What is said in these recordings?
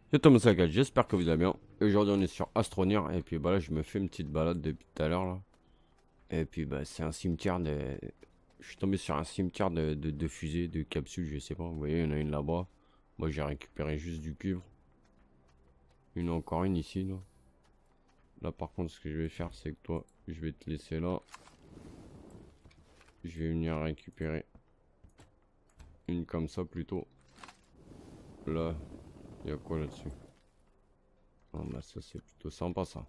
Yo Thomas Saga, j'espère que vous allez bien. Aujourd'hui on est sur Astroneer et puis bah là je me fais une petite balade depuis tout à l'heure là. Et puis bah c'est un cimetière de... Je suis tombé sur un cimetière de fusées, de capsules, je sais pas. Vous voyez, il y en a une là-bas. Moi j'ai récupéré juste du cuivre. Encore une ici là. Là par contre ce que je vais faire c'est que toi, je vais te laisser là. Je vais venir récupérer une comme ça plutôt. Là, il y a quoi là-dessus? Ah bah ça c'est plutôt sympa ça.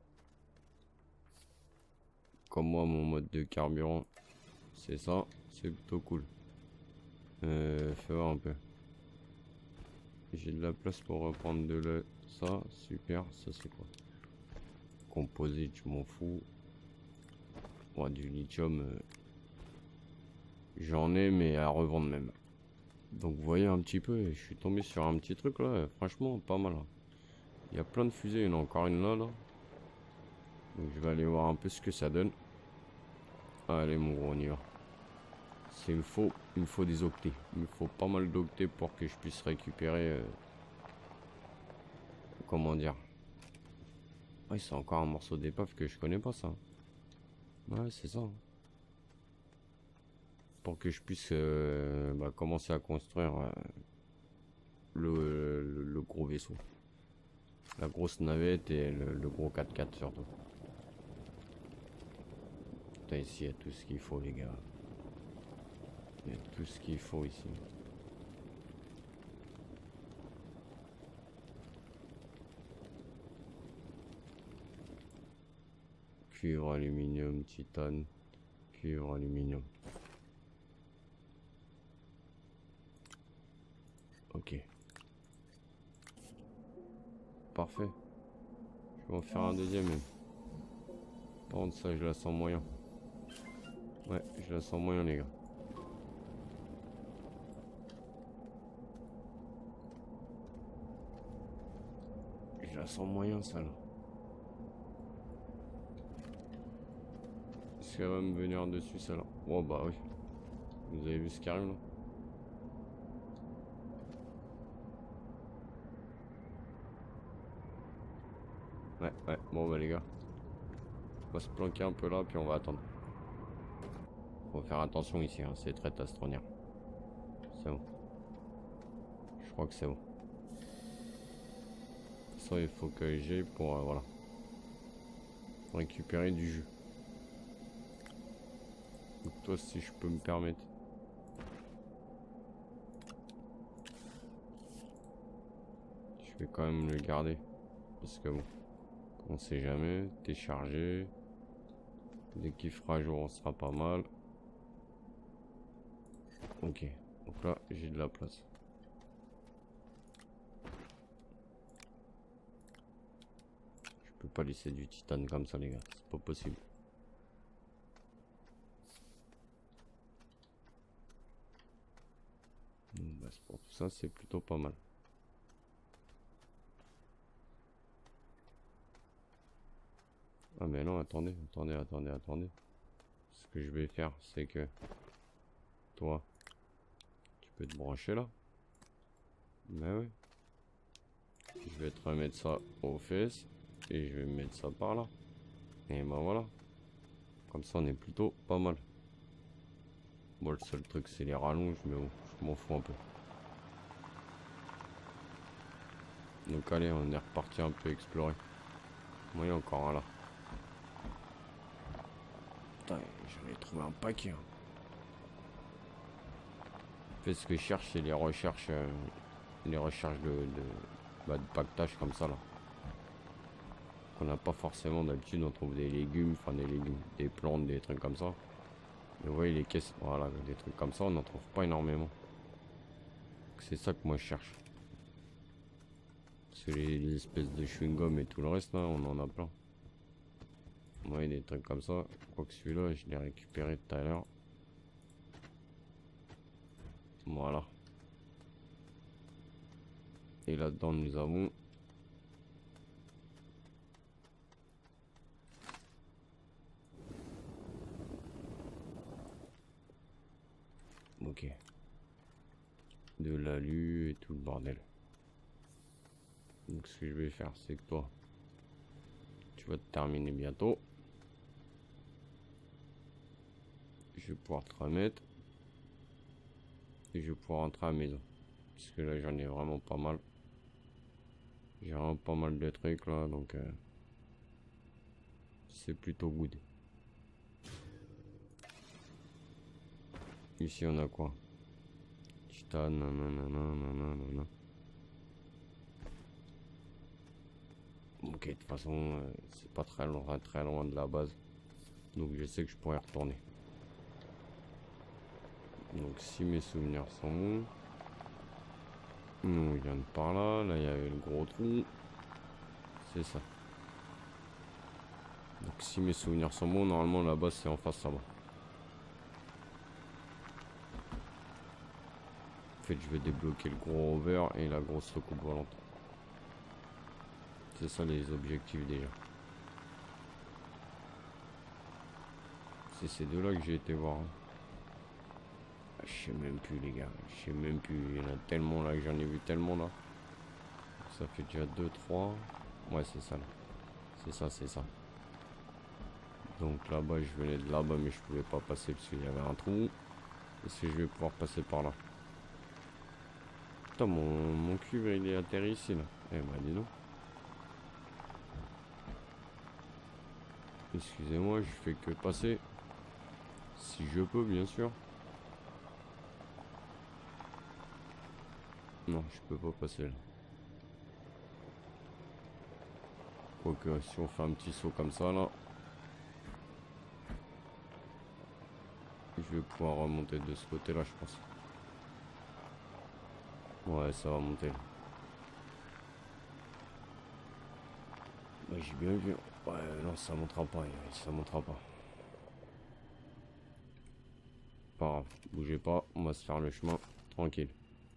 Comme moi mon mode de carburant. C'est ça, c'est plutôt cool. Fais voir un peu. J'ai de la place pour reprendre de la... Ça, super. Ça, c'est quoi? Composite, je m'en fous. Ouais, du lithium, j'en ai, mais à revendre même. Donc, vous voyez un petit peu, je suis tombé sur un petit truc là. Franchement, pas mal, hein. Il y a plein de fusées, il y en a encore une là. Donc, je vais aller voir un peu ce que ça donne. Allez, mon gros, on y va. Il me faut des octets. Il me faut pas mal d'octets pour que je puisse récupérer. Comment dire? Ouais, c'est encore un morceau d'épave que je connais pas, ça. Ouais, c'est ça. Pour que je puisse commencer à construire le gros vaisseau. La grosse navette et le gros 4x4 surtout. Putain, ici, il y a tout ce qu'il faut, les gars. Il y a tout ce qu'il faut ici. Cuivre, aluminium, titane. Cuivre, aluminium. Ok. Parfait. Je vais en faire un deuxième même. Par contre, ça, je la sens moyen. Ouais, je la sens moyen, les gars. Je la sens moyen, ça, là. Est-ce qu'elle va me venir dessus, ça, là? Oh, bah oui. Vous avez vu ce qui arrive, là? Ouais, ouais. Bon, bah, les gars. On va se planquer un peu là, puis on va attendre. Faut faire attention ici, hein, c'est très astronien. C'est bon. Je crois que c'est bon. Ça, il faut que j'aille pour voilà, récupérer du jus. Donc toi, si je peux me permettre. Je vais quand même le garder. Parce que bon, on sait jamais. T'es chargé. Dès qu'il fera jour, on sera pas mal. Ok. Donc là, j'ai de la place. Je peux pas laisser du titane comme ça, les gars. C'est pas possible. Bah, pour tout ça, c'est plutôt pas mal. Ah mais non, attendez. Ce que je vais faire, c'est que toi, tu peux te brancher là. Mais oui. Je vais te remettre ça aux fesses. Et je vais mettre ça par là. Et ben voilà. Comme ça, on est plutôt pas mal. Bon, le seul truc, c'est les rallonges. Mais bon, je m'en fous un peu. Donc allez, on est reparti un peu explorer. Moi, il y a encore un là. Putain, j'en ai trouvé un paquet, hein. En fait, ce que je cherche, c'est les recherches de pactage comme ça là. Qu'on n'a pas forcément d'habitude. On trouve des légumes, enfin des légumes, des plantes, des trucs comme ça. Mais vous voyez les caisses, voilà, des trucs comme ça, on n'en trouve pas énormément. C'est ça que moi je cherche. Parce que les espèces de chewing-gum et tout le reste là, on en a plein. Ouais, des trucs comme ça. Quoique celui-là, je l'ai récupéré tout à l'heure. Voilà. Et là-dedans, nous avons... Ok. De l'alu et tout le bordel. Donc ce que je vais faire, c'est que toi, tu vas te terminer bientôt. Je vais pouvoir te remettre. Et je vais pouvoir rentrer à la maison. Parce que là, j'en ai vraiment pas mal. J'ai vraiment pas mal de trucs là, donc c'est plutôt good. Ici, on a quoi? Titane, nanana. Ok, de toute façon, c'est pas très loin de la base. Donc je sais que je pourrais retourner. Donc si mes souvenirs sont bons. On vient de par là. Là, il y avait le gros trou. C'est ça. Donc si mes souvenirs sont bons, normalement la base c'est en face là-bas. En fait, je vais débloquer le gros rover et la grosse soucoupe volante. C'est ça les objectifs déjà. C'est ces deux là que j'ai été voir. Je sais même plus les gars. Je sais même plus. Il y en a tellement là que j'en ai vu tellement là. Ça fait déjà 2, 3. Ouais, c'est ça là. C'est ça. Donc là-bas, je venais de là-bas, mais je pouvais pas passer parce qu'il y avait un trou. Est-ce que je vais pouvoir passer par là? Putain, mon cuivre il est atterri ici là. Eh bah dis donc. Excusez-moi, je fais que passer. Si je peux, bien sûr. Non, je peux pas passer là. Quoique, si on fait un petit saut comme ça là, je vais pouvoir remonter de ce côté là, je pense. Ouais, ça va monter là. Bah, j'ai bien vu. Ouais, non, ça montera pas, ça montera pas. Pas grave, bougez pas, on va se faire le chemin tranquille.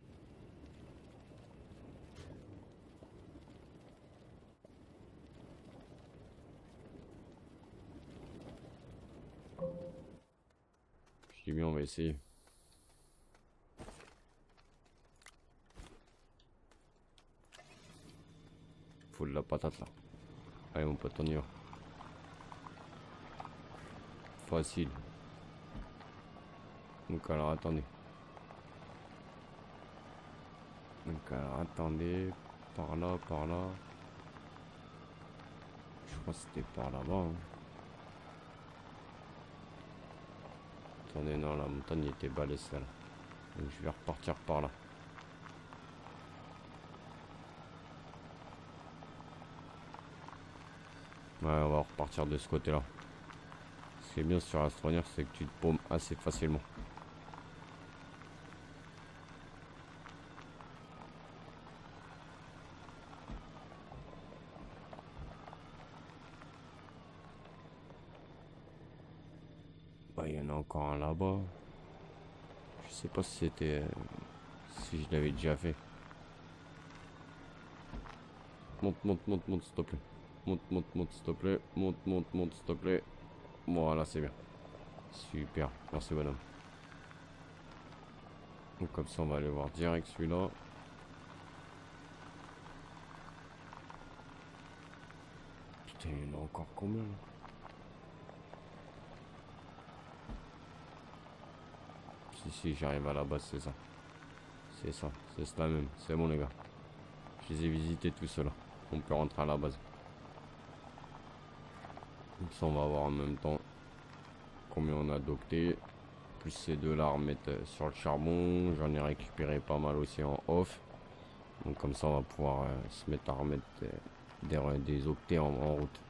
Je dis bien, on va essayer. Faut de la patate là. Allez mon pote, on y va. Facile. Donc alors attendez. Donc alors attendez. Par là, par là. Je crois que c'était par là-bas. Hein. Attendez, non, la montagne était balèze là. Donc je vais repartir par là. Ouais, on va repartir de ce côté-là. Ce qui est bien sur Astroneer, c'est que tu te paumes assez facilement. Bah, il y en a encore un là-bas. Je sais pas si c'était... si je l'avais déjà fait. Monte, monte, monte, monte, s'il te plaît. Monte, monte, monte, s'il te plaît. Monte, monte, monte, s'il te plaît. Voilà, c'est bien. Super. Merci, madame. Donc, comme ça, on va aller voir direct celui-là. Putain, il y en a encore combien, là? Si, j'arrive à la base, c'est ça. C'est ça. C'est cela même. C'est bon, les gars. Je les ai visités tout cela. On peut rentrer à la base. Comme ça, on va voir en même temps combien on a d'octets. Plus ces deux là remettre sur le charbon. J'en ai récupéré pas mal aussi en off. Donc comme ça, on va pouvoir se mettre à remettre des octets en route.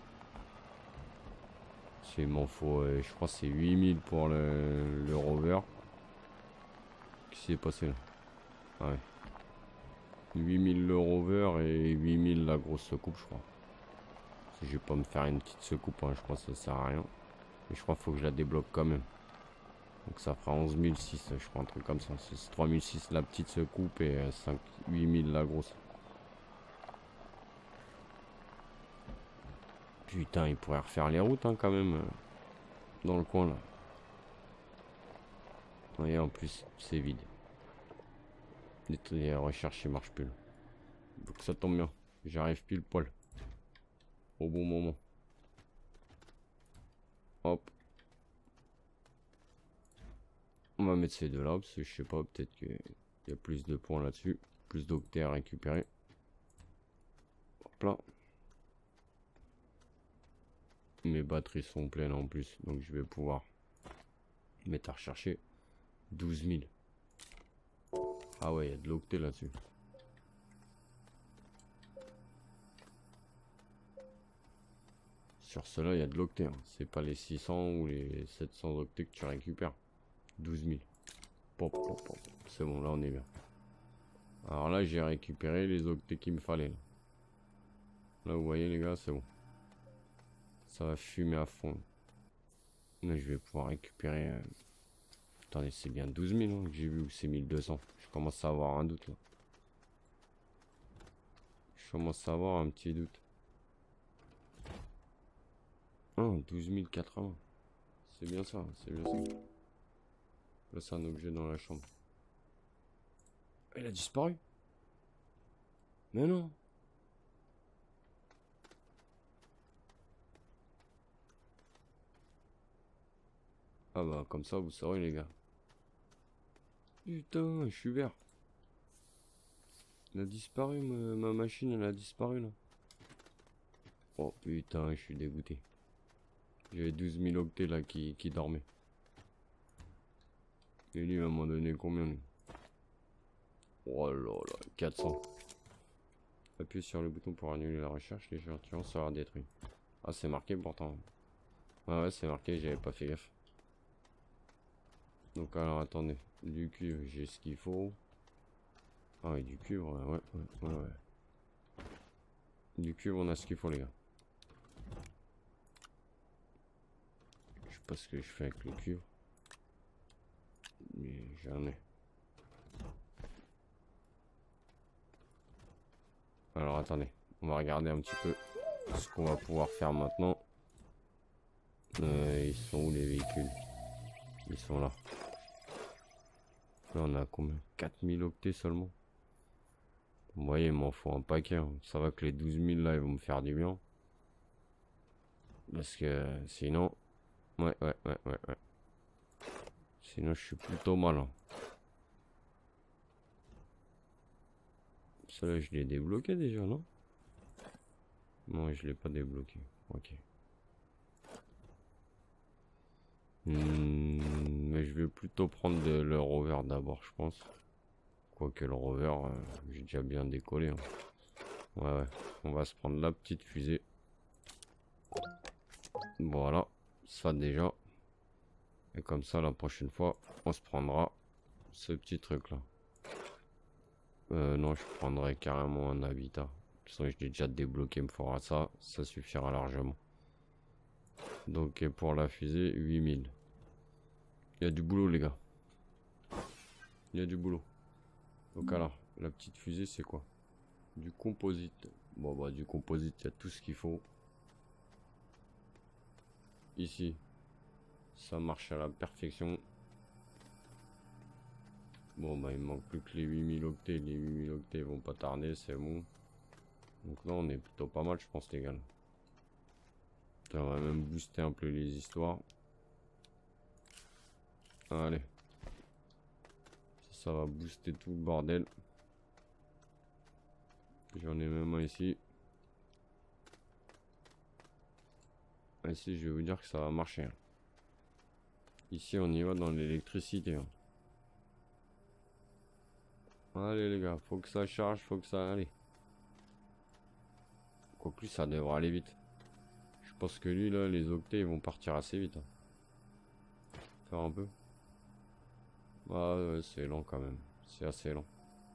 Il m'en faut, je crois que c'est 8000 pour le rover. Qu'est-ce qui s'est passé là? Ah ouais. 8000 le rover et 8000 la grosse secoupe, je crois. Je vais pas me faire une petite secoupe, hein, je crois que ça sert à rien. Mais je crois qu'il faut que je la débloque quand même. Donc ça fera 11006, je crois, un truc comme ça. C'est 3006 la petite secoupe et 8000 la grosse. Putain, il pourrait refaire les routes hein, quand même. Dans le coin là. Et en plus, c'est vide. Les recherches ne marchent plus. Là. Donc ça tombe bien. J'arrive pile poil. Au bon moment. Hop. On va mettre ces deux là, parce que je sais pas, peut-être qu'il y a plus de points là-dessus. Plus d'octets à récupérer. Hop là. Mes batteries sont pleines en plus, donc je vais pouvoir mettre à rechercher 12 000. Ah ouais, il y a de l'octet là-dessus. Sur cela, il y a de l'octet. Hein. C'est pas les 600 ou les 700 octets que tu récupères. 12 000. Pop, pop, pop. C'est bon, là on est bien. Alors là, j'ai récupéré les octets qu'il me fallait. Là, vous voyez les gars, c'est bon. Ça va fumer à fond. Là, je vais pouvoir récupérer... Attendez, c'est bien 12 000 hein, que j'ai vu ou c'est 1200. Je commence à avoir un doute là. Je commence à avoir un petit doute. Ah, 12 080. C'est bien ça, c'est bien ça. Là, c'est un objet dans la chambre. Il a disparu. Mais non. Ah bah, comme ça, vous saurez, les gars. Putain, je suis vert. Il a disparu, ma machine, elle a disparu, là. Oh, putain, je suis dégoûté. J'avais 12 000 octets, là, qui dormaient. Et lui, il m'a donné combien, lui? Oh là là, 400. Appuyez sur le bouton pour annuler la recherche, l'échantillon sera détruit. Ah, c'est marqué pourtant. Ah ouais, c'est marqué, j'avais pas fait gaffe. Donc alors, attendez. Du cuivre, j'ai ce qu'il faut. Ah oui, du cuivre, ouais. Du cuivre, on a ce qu'il faut, les gars. Je sais pas ce que je fais avec le cuivre. Mais j'en ai. Alors, attendez. On va regarder un petit peu ce qu'on va pouvoir faire maintenant. Ils sont où les véhicules? Ils sont là. Là, on a combien? 4000 octets seulement. Vous voyez, il m'en faut un paquet. Hein. Ça va que les 12 000 là, ils vont me faire du bien. Parce que sinon... Ouais. Sinon, je suis plutôt mal. Hein. Celui-là, je l'ai débloqué déjà, non? Non, je l'ai pas débloqué. Ok. Mais je vais plutôt prendre le rover d'abord, je pense. Quoique le rover, j'ai déjà bien décollé. Hein. Ouais. On va se prendre la petite fusée. Voilà. Ça déjà. Et comme ça, la prochaine fois, on se prendra ce petit truc là. Non, je prendrai carrément un habitat. De toute façon, je l'ai déjà débloqué, il me faudra ça. Ça suffira largement. Donc, et pour la fusée, 8000. Il y a du boulot, les gars. Il y a du boulot. Donc, alors, la petite fusée, c'est quoi? Du composite. Bon, bah, du composite, il y a tout ce qu'il faut. Ici, ça marche à la perfection. Bon, bah, il manque plus que les 8000 octets. Les 8000 octets vont pas tarder, c'est bon. Donc là, on est plutôt pas mal, je pense, les gars. On va même booster un peu les histoires. Allez. Ça va booster tout le bordel. J'en ai même un ici. Ici, je vais vous dire que ça va marcher. Hein. Ici, on y va dans l'électricité. Hein. Allez, les gars, faut que ça charge, faut que ça... Allez. Quoique ça devrait aller vite. Je pense que lui, là, les octets, ils vont partir assez vite. Hein. Faire un peu. Ah ouais, c'est lent quand même. C'est assez lent.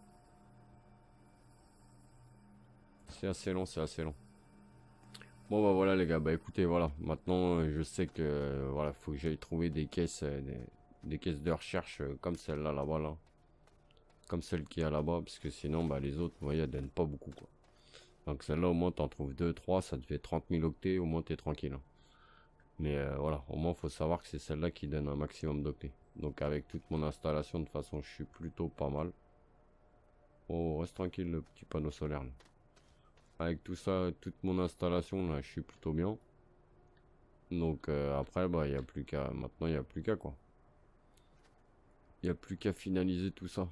C'est assez long, c'est assez long. Bon bah voilà les gars, bah écoutez voilà, maintenant je sais que voilà, faut que j'aille trouver des caisses des caisses de recherche comme celle-là là-bas là. Comme celle qui est là-bas, parce que sinon bah les autres, vous voyez, elles donnent pas beaucoup quoi. Donc celle-là au moins t'en trouves 2, 3, ça te fait 30 000 octets, au moins t'es tranquille. Hein. Mais voilà, au moins faut savoir que c'est celle-là qui donne un maximum d'octets. Donc avec toute mon installation, de toute façon je suis plutôt pas mal. Oh, reste tranquille le petit panneau solaire là. avec tout ça, toute mon installation là, je suis plutôt bien. Donc après, bah, il n'y a plus qu'à, maintenant, il n'y a plus qu'à quoi. Il n'y a plus qu'à finaliser tout ça.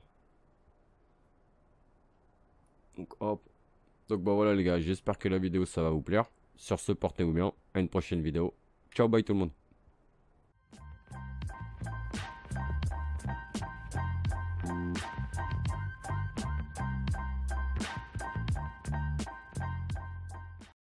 Donc hop. Donc bah voilà les gars, j'espère que la vidéo ça va vous plaire. Sur ce, portez-vous bien. À une prochaine vidéo. Ciao, bye tout le monde.